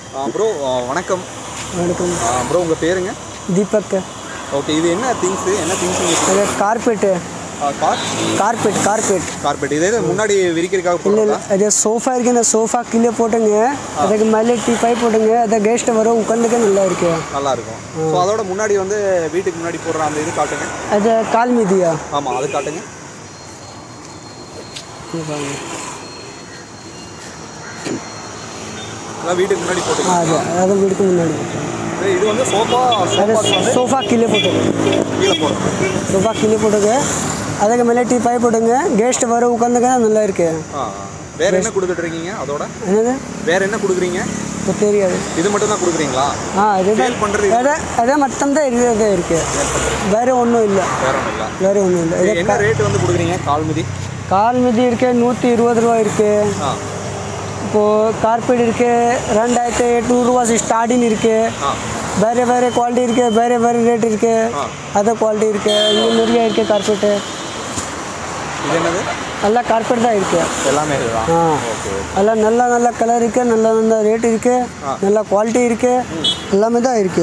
Bro வணக்கம். வணக்கம் bro உங்கள் பேருங்க? தீபக். ஓகே, இது என்ன திங்ஸு அது கார்பெட்டு. கார்பெட் இது முன்னாடி விரிக்கிறதுக்காக இல்லை இல்லை, அது சோஃபா இருக்கு. இந்த சோஃபா கீழே போட்டுங்க, அதுக்கு மேலே டீ போட்டுங்க, அதை கெஸ்ட் வரும் உட்காந்துக்க நல்லா இருக்கு, நல்லா இருக்கும். ஸோ அதோட முன்னாடி வந்து வீட்டுக்கு முன்னாடி போடுற அந்த இது காட்டுங்க. அது கால் மீதியா? ஆமாம், அது காட்டுங்க. வீட்டுக்கு முன்னாடி போட்டுங்க. அது வீட்டுக்கு முன்னாடி இது வந்து சோஃபா கீழே போட்டுங்க. சோஃபா கீழே போட்டுங்க, அதுக்கு மேலே டீ போட்டுங்க, கெஸ்ட் வர உட்காந்துக்க நல்லா இருக்கு. வேற என்ன கொடுத்துட்டு இருக்கீங்க? அதோட என்னது வேற என்ன கொடுக்குறீங்க? தெரியாது. இது மட்டும் தான் கொடுக்குறீங்களா? இதுதான் பண்ணுறது. அதை மட்டும் தான் இருக்கு, வேற ஒன்றும் இல்லை. வேற ஒன்றும் இல்லை. என்ன ரேட் வந்து கொடுக்குறீங்க? கால் மீதி இருக்கு 120 ரூபா இருக்கு. இப்போது கார்பெட் இருக்கு 2800 ரூபா ஸ்டார்டிங் இருக்கு. வேறு வேறு குவாலிட்டி இருக்கு, வேறு வேறு ரேட் இருக்கு, அதர் குவாலிட்டி இருக்கு. இங்கே நிறைய இருக்கு கார்பெட்டு. இது என்னது? நல்லா கார்பெட் தான் இருக்கு எல்லாமே. எல்லாம் நல்ல நல்ல கலர் இருக்கு, நல்ல நல்ல ரேட் இருக்கு, நல்ல குவாலிட்டி இருக்கு, எல்லாமே தான் இருக்கு.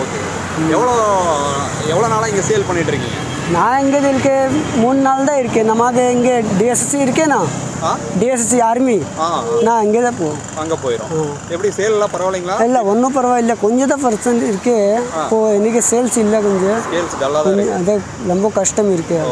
எவ்வளோ நாளாக இங்கே சேல் பண்ணிட்டு இருக்கீங்க? நான் இங்கே இருக்கு 3 நாள் தான் இருக்கு. நமக்கு இங்கே டிஎஸ்சி இருக்கேண்ணா, டிஎஸ்சி ஆர்மி. நான் இங்கே தான் போவோம். அங்கே போயிடும். எப்படி சேல்லாம் பரவாயில்லைங்களா? இல்லை ஒன்றும் பரவாயில்ல, கொஞ்சம் தான் பர்சன்ட் இருக்கு. இப்போது இன்றைக்கி சேல்ஸ் இல்லை, கொஞ்சம் அது ரொம்ப கஷ்டம் இருக்கு.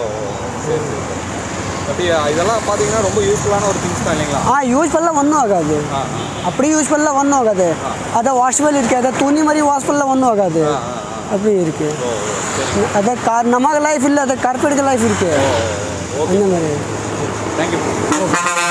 இதெல்லாம் பார்த்தீங்கன்னா ரொம்ப யூஸ்ஃபுல்லான ஒரு திங்ஸ் தான் இல்லைங்களா? யூஸ்ஃபுல்லாக ஒன்றும் ஆகாது, அப்படி யூஸ்ஃபுல்லாக ஒன்றும் ஆகாது. அதை வாஷ்ஃபுல் இருக்குது, அதை துணி மாதிரி வாஷ்ஃபுல்லாக ஒன்றும் ஆகாது, அப்படி இருக்கு. அதை நமக்கு லைஃப் இல்லை, அதை கார்பெட்டுக்கு லைஃப் இருக்கு, அந்த மாதிரி. தேங்க்யூ.